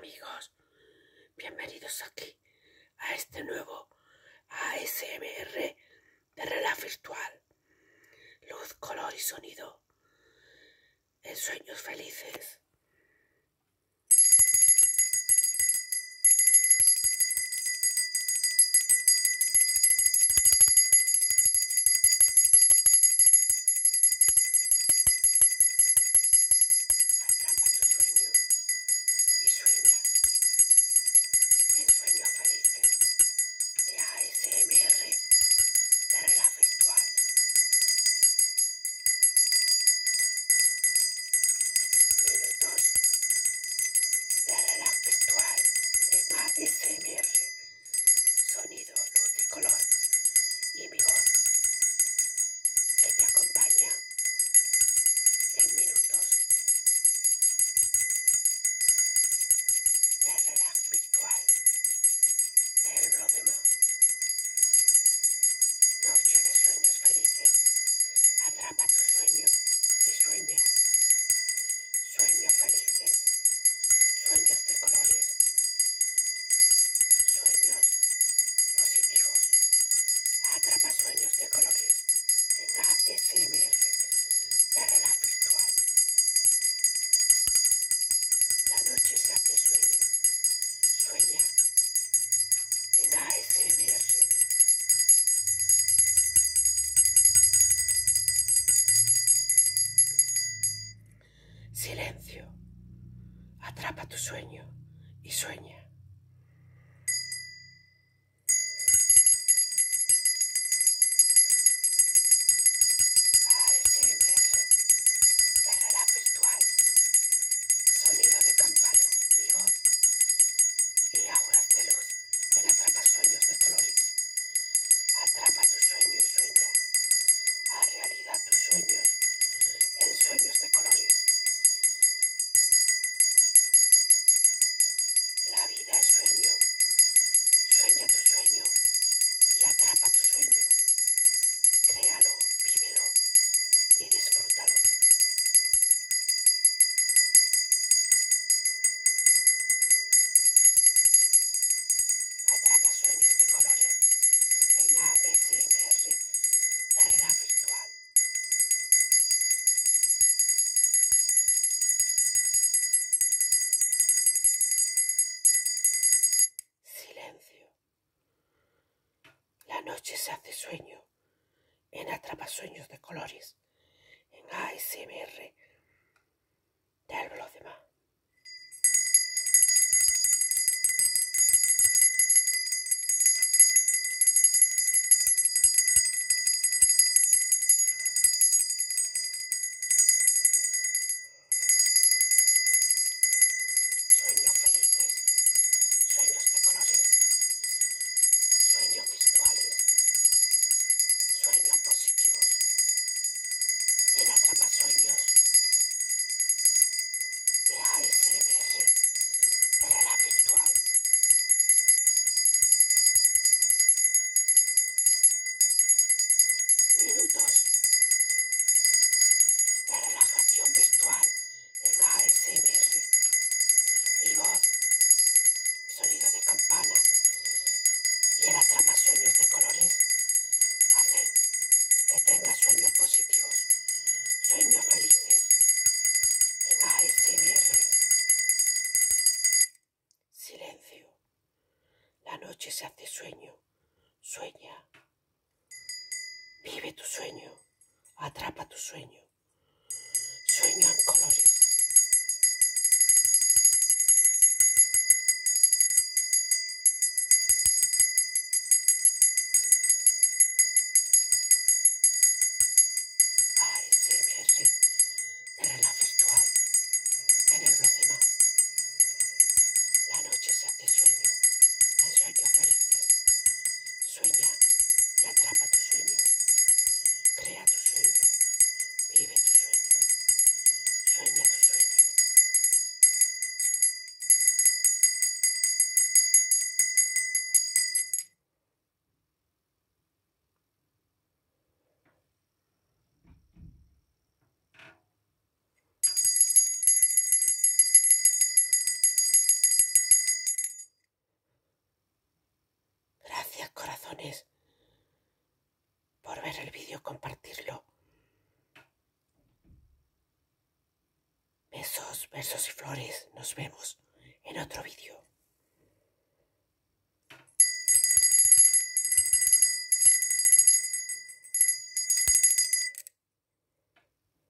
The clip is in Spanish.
amigos, bienvenidos aquí a este nuevo ASMR de reloj virtual. Luz, color y sonido en sueños felices. Atrapa tu sueño y sueña en sueños felices de ASMR de reloj virtual. Minutos de reloj virtual en ASMR. Sonido, luz y color y mi voz que te acompaña en minutos de reloj virtual del Blodema. Noche de sueños felices. Atrapa tu sueño y sueña. Sueños felices. Sueños de colores. Sueños positivos. Atrapa sueños de colores en ASMR de reloj virtual. La noche se hace sueño. Sueña en ASMR. Silencio. Atrapa tu sueño y sueña. ASMR de reloj virtual. Sonido de campana, mi voz y auras de luz en atrapa sueños de colores. Atrapa tu sueño y sueña. Haz realidad tus sueños en sueños de colores. La vida es sueño. Sueña tu sueño y atrapa tu sueño. Créalo, vívelo y disfrútalo. Atrapa sueños de colores en ASMR de reloj virtual. Silencio. La noche se hace sueño en atrapa sueños de colores en ASMR del Blodema. Sueños felices, sueños de colores, sueños virtuales, sueños positivos, en atrapasueños de ASMR de reloj virtual. Minutos de relajación virtual en ASMR. Mi voz, sonido de campana y el atrapasueños de colores hacen que tengas sueños positivos, sueños felices en ASMR. Silencio. La noche se hace sueño. Sueña. Vive tu sueño. Atrapa tu sueño. Sueño en colores. ASMR de reloj virtual en el Blodema. La noche se hace sueño en sueños felices. Sueña y atrapa tu sueño. Crea tu sueño. Vive tu sueño. Sueña tu sueño. corazones por ver el vídeo, compartirlo. Besos, versos y flores. Nos vemos en otro vídeo.